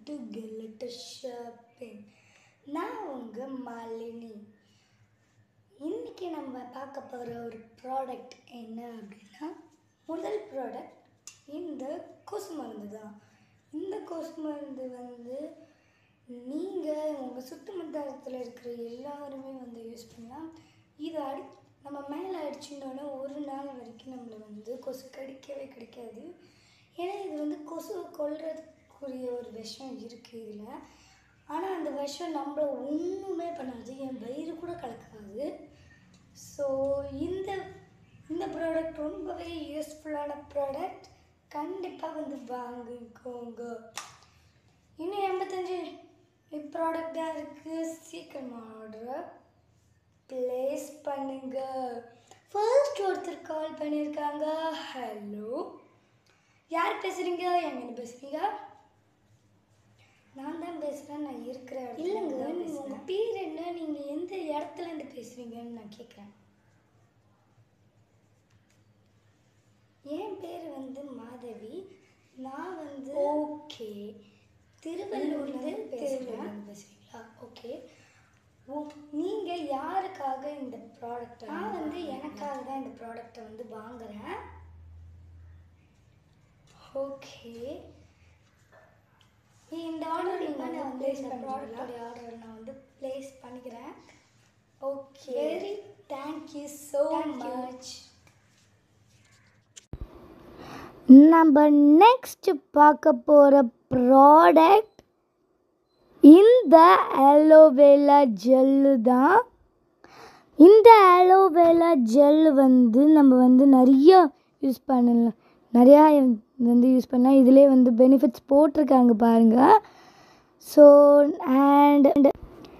to get shopping. நான் உங்கள் மாலினி. இன்றைக்கி நம்ம பார்க்க போகிற ஒரு ப்ராடக்ட் என்ன அப்படின்னா, முதல் ப்ராடக்ட் இந்த கொசு மருந்து தான். இந்த கொசு மருந்து வந்து நீங்கள் உங்கள் சுற்றுமுற்றத்தில் இருக்கிற எல்லாருமே வந்து யூஸ் பண்ணலாம். இதை நம்ம மேலே அடிச்சுட்டோன்னா ஒரு நாள் வரைக்கும் நம்மளை வந்து கொசு கிடைக்காது. ஏன்னா இது வந்து கொசுவை கொல்றதுக்குரிய ஒரு விஷம் இருக்குது இதில். ஆனால் அந்த விஷம் நம்மளை ஒன்றுமே பண்ணாது, என் வயிறு கூட கலக்காது. ஸோ இந்த ப்ராடக்ட் ரொம்பவே யூஸ்ஃபுல்லான ப்ராடக்ட். கண்டிப்பாக வந்து வாங்கிக்கோங்க. இன்னும் 85 ப்ராடக்டாக இருக்குது. சீக்கிரமாக ஆர்டரை ப்ளேஸ் பண்ணுங்க. ஃபர்ஸ்ட் ஒருத்தர் கால் பண்ணியிருக்காங்க. ஹலோ, யார் பேசுகிறீங்க? எங்கன்னு பேசுகிறீங்க? நான் தான் பேசுகிறேன். நான் இருக்கிற இல்லைங்க. உங்கள் பேர் என்ன? நீங்கள் எந்த இடத்துலேருந்து பேசுகிறீங்கன்னு நான் கேட்குறேன். என் பேர் வந்து மாதவி. நான் வந்து ஓகே திருவள்ளூர்லேருந்து பேசுகிறீங்களா? ஓகே. நீங்கள் யாருக்காக இந்த ப்ராடக்ட்? நான் வந்து எனக்காக தான் இந்த ப்ராடக்டை வந்து வாங்குகிறேன். ஓகே, இந்த ஆர்டர் நான் வந்து இந்த ப்ராடக்டோடைய ஆர்டர் நான் வந்து ப்ளேஸ் பண்ணிக்கிறேன். Okay, very thank you so much. நம்ம நெக்ஸ்ட் பார்க்க போகிற ப்ராடக்ட் இந்த ஆலோவேரா ஜெல்லு தான். இந்த ஆலோவேரா ஜெல்லு வந்து நம்ம வந்து நிறையா யூஸ் பண்ணலாம். நிறையா வந்து யூஸ் பண்ணால் இதிலே வந்து பெனிஃபிட்ஸ் போட்டிருக்காங்க பாருங்கள். ஸோ அண்ட்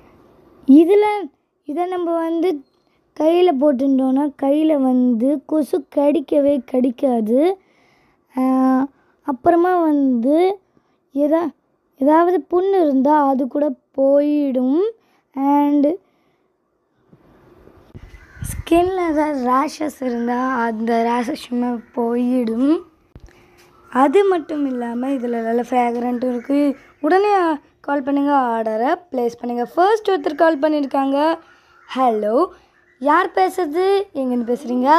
இதை நம்ம வந்து கையில் போட்டுட்டோன்னா கையில் வந்து கொசு கடிக்காது. அப்புறமா வந்து ஏதாவது புண்ணு இருந்தால் அது கூட போயிடும். அண்டு ஸ்கின்ல ஏதாவது ரேஷஸ் இருந்தால் அந்த ரேஷஸுமே போயிடும். அது மட்டும் இல்லாமல் இதில் நல்ல ஃப்ராக்ரண்ட்டும் இருக்குது. உடனே கால் பண்ணுங்கள், ஆர்டரை ப்ளேஸ் பண்ணுங்கள். ஃபர்ஸ்ட் ஒருத்தர் கால் பண்ணியிருக்காங்க. ஹலோ, யார் பேசுறது? எங்கேருந்து பேசுகிறீங்க?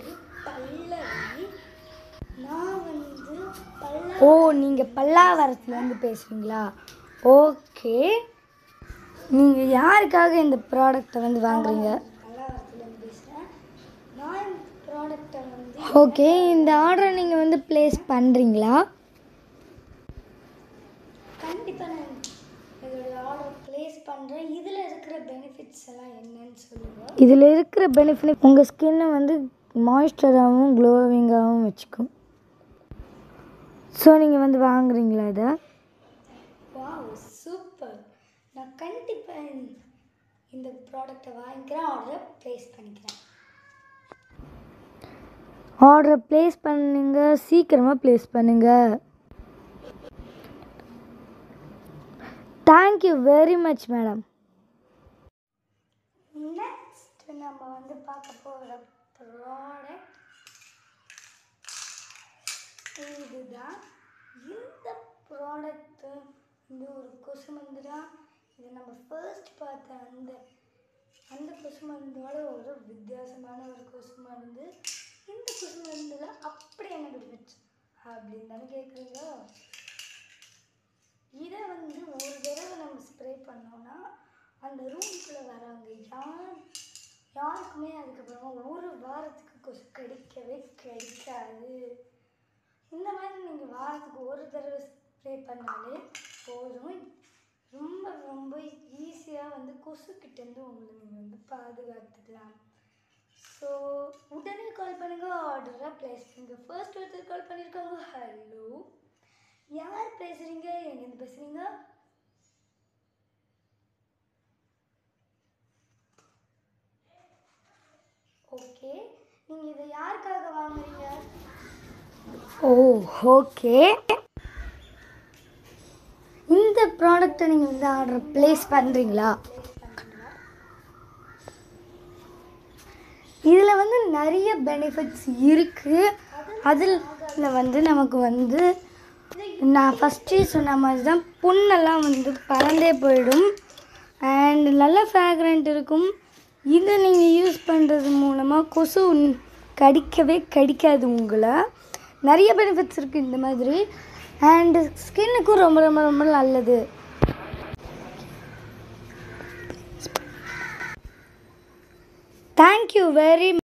ஓ, நீங்கள் பல்லாவரத்துலேருந்து பேசுகிறீங்களா? ஓகே, நீங்கள் யாருக்காக இந்த ப்ராடக்டை வந்து வாங்குறீங்க? ஓகே, இந்த ஆர்டரை நீங்கள் வந்து ப்ளேஸ் பண்ணுறீங்களா? கண்டிப்பாக நான் இதோட ஆர்டர் ப்ளேஸ் பண்ணுறேன். இதில் இருக்கிற பெனிஃபிட்ஸ் எல்லாம் என்னன்னு சொல்லுங்கள். இதில் இருக்கிற பெனிஃபிட் உங்கள் ஸ்கின்னை வந்து மாய்ஸ்சராகவும் க்ளோவிங்காகவும் வச்சுக்கும். ஸோ நீங்கள் வந்து வாங்குறீங்களா இதை? Wow, super. நான் கண்டிப்பாக இந்த ப்ராடக்டை வாங்கிக்கிறேன். ஆர்டரை ப்ளேஸ் பண்ணிக்கிறேன். ஆர்டரை ப்ளேஸ் பண்ணுங்க, சீக்கிரமாக ப்ளேஸ் பண்ணுங்க. Thank you very much madam. Next நம்ம வந்து பார்க்க போகிற ப்ராடக்ட் இதுதான். இந்த ப்ராடக்ட்டு இந்த ஒரு கொசு மருந்து தான். இது நம்ம ஃபர்ஸ்ட் பார்த்த அந்த கொசு மருந்தோட ஒரு வித்தியாசமான ஒரு கொசு மருந்து. இந்த கொசு மருந்தில் அப்படி என்ன பெனிஃபிட்ஸ் அப்படின்னு தானே கேட்குறீங்க? இதை வந்து ஒரு தடவை நம்ம ஸ்ப்ரே பண்ணோன்னா அந்த ரூம்குள்ளே வரவங்க யாருக்குமே அதுக்கப்புறமா ஒரு வாரத்துக்கு கொசு கிடைக்காது. இந்த மாதிரி நீங்கள் வாரத்துக்கு ஒரு தடவை ஸ்ப்ரே பண்ணாலே போதும். ரொம்ப ரொம்ப ஈஸியாக வந்து கொசுக்கிட்டேருந்து உங்களை நீங்கள் வந்து பாதுகாத்துக்கலாம். ஸோ உடனே கால் பண்ணுங்கள், ஆர்டராக ப்ளேஸ் பண்ணுங்கள். ஃபர்ஸ்ட் ஒருத்தர் கால் பண்ணியிருக்காங்க. ஹலோ, யார் பேசுகிறீங்க? எங்கேருந்து பேசுகிறீங்க? ஓகே, நீங்கள் இதை யாருக்காக வாங்குறீங்க? Oh, okay. இந்த ப்ராடக்டை நீங்கள் வந்து ஆர்டர் ப்ளேஸ் பண்ணுறீங்களா? இதில் வந்து நிறைய பெனிஃபிட்ஸ் இருக்குது. அதில் வந்து நமக்கு வந்து நான் ஃபஸ்ட்டே சொன்ன மாதிரி தான் புண்ணெல்லாம் வந்து பறந்தே போயிடும் அண்ட் நல்ல ஃப்ராக்ரண்ட் இருக்கும். இதை நீங்கள் யூஸ் பண்ணுறது மூலமாக கொசு கடிக்கவே கடிக்காது உங்களை. நிறைய பெனிஃபிட்ஸ் இருக்குது இந்த மாதிரி அண்டு ஸ்கின்னுக்கும் ரொம்ப ரொம்ப ரொம்ப நல்லது. Thank you very